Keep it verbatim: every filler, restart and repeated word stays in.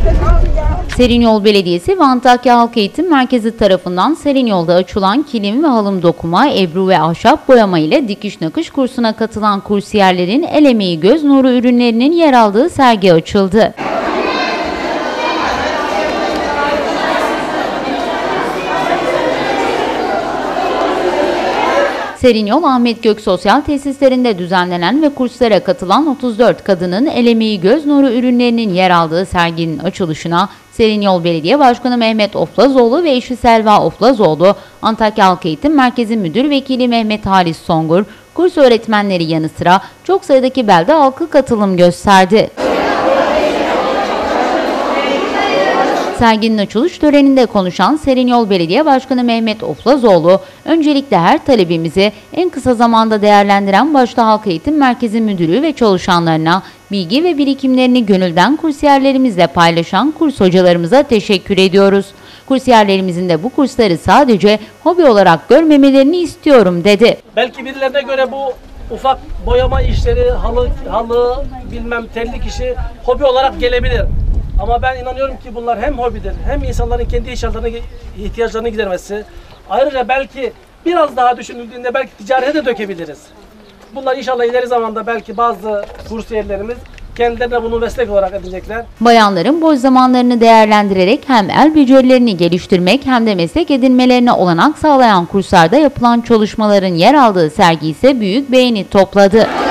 Serinyol Belediyesi ve Antakya Halk Eğitim Merkezi tarafından Serinyol'da açılan kilim ve halım dokuma, ebru ve ahşap boyama ile dikiş nakış kursuna katılan kursiyerlerin el emeği göz nuru ürünlerinin yer aldığı sergi açıldı. Serinyol Ahmet Gök Sosyal Tesislerinde düzenlenen ve kurslara katılan otuz dört kadının el emeği göz nuru ürünlerinin yer aldığı serginin açılışına Serinyol Belediye Başkanı Mehmet Oflazoğlu ve eşi Selva Oflazoğlu, Antakya Halk Eğitim Merkezi Müdür Vekili Mehmet Halis Songur, kurs öğretmenleri yanı sıra çok sayıdaki belde halkı katılım gösterdi. Serginin açılış töreninde konuşan Serinyol Belediye Başkanı Mehmet Oflazoğlu, öncelikle her talebimizi en kısa zamanda değerlendiren başta Halk Eğitim Merkezi Müdürü ve çalışanlarına, bilgi ve birikimlerini gönülden kursiyerlerimizle paylaşan kurs hocalarımıza teşekkür ediyoruz. Kursiyerlerimizin de bu kursları sadece hobi olarak görmemelerini istiyorum dedi. Belki birilerine göre bu ufak boyama işleri, halı, halı bilmem tellik işi hobi olarak gelebilir. Ama ben inanıyorum ki bunlar hem hobidir, hem insanların kendi ihtiyaçlarını, ihtiyaçlarını gidermesi. Ayrıca belki biraz daha düşünüldüğünde belki ticarete de dökebiliriz. Bunlar inşallah ileri zamanda belki bazı kursiyerlerimiz kendilerine bunu meslek olarak edinecekler. Bayanların boş zamanlarını değerlendirerek hem el becerilerini geliştirmek hem de meslek edinmelerine olanak sağlayan kurslarda yapılan çalışmaların yer aldığı sergi ise büyük beğeni topladı.